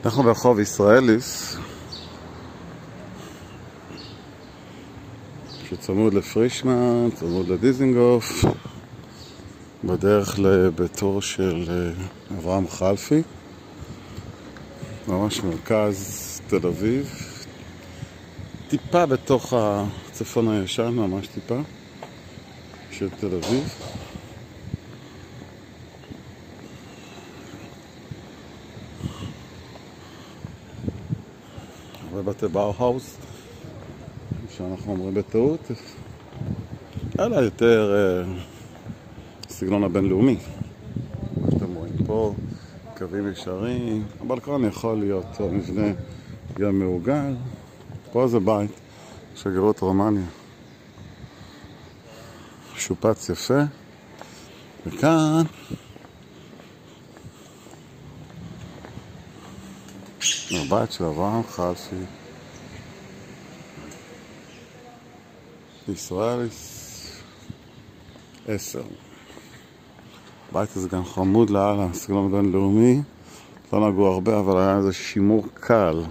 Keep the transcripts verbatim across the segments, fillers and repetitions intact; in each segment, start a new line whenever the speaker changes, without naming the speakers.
אנחנו ברחוב ישראליס, שצמוד לפרישמן, צמוד לדיזינגוף, בדרך לביתו של אברהם חלפי, ממש מרכז תל אביב, טיפה בתוך הצפון הישן, ממש טיפה של תל אביב. ובתי באוהאוס, שאנחנו אומרים בטעות, אלא יותר אה, סגנון הבינלאומי. מה שאתם רואים פה, קווים ישרים, הבלקון יכול להיות מבנה גם מעוגל. פה זה בית, שגרירות רומניה. שופץ יפה. וכאן הבית של אברהם חלפי, ישראליס עשר. הבית הזה גם חמוד לאללה, סגנון בינלאומי. לא נגעו הרבה, אבל היה איזה שימור קל.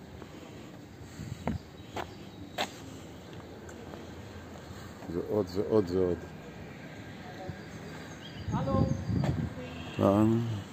ועוד ועוד ועוד.
הלו.
כאן